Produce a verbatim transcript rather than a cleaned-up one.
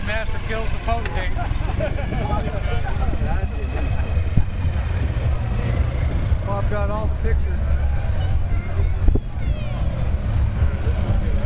Grandmaster kills the potentate. Bob got all the pictures.